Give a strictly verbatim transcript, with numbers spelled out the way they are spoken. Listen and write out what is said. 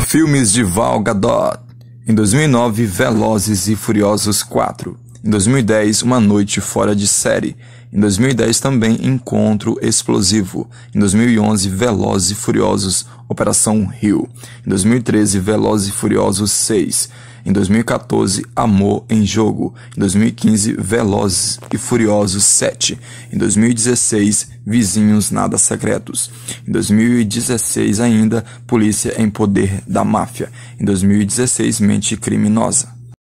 Filmes de Gal Gadot. Em dois mil e nove, Velozes e Furiosos quatro. Em dois mil e dez, Uma Noite Fora de Série. Em dois mil e dez também, Encontro Explosivo. Em dois mil e onze, Velozes e Furiosos Operação Rio. Em dois mil e treze, Velozes e Furiosos seis. Em dois mil e quatorze, Amor em Jogo. Em dois mil e quinze, Velozes e Furiosos sete. Em dois mil e dezesseis, Vizinhos Nada Secretos. Em dois mil e dezesseis ainda, Polícia em Poder da Máfia. Em dois mil e dezesseis, Mente Criminosa.